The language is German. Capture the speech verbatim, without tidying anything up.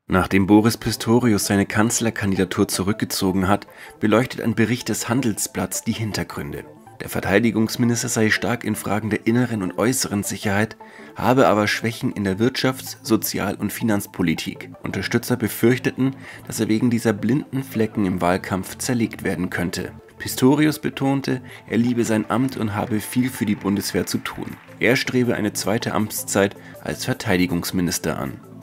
Nachdem Boris Pistorius seine Kanzlerkandidatur zurückgezogen hat, beleuchtet ein Bericht des Handelsblatts die Hintergründe. Der Verteidigungsminister sei stark in Fragen der inneren und äußeren Sicherheit, habe aber Schwächen in der Wirtschafts-, Sozial- und Finanzpolitik. Unterstützer befürchteten, dass er wegen dieser blinden Flecken im Wahlkampf zerlegt werden könnte. Pistorius betonte, er liebe sein Amt und habe viel für die Bundeswehr zu tun. Er strebe eine zweite Amtszeit als Verteidigungsminister an.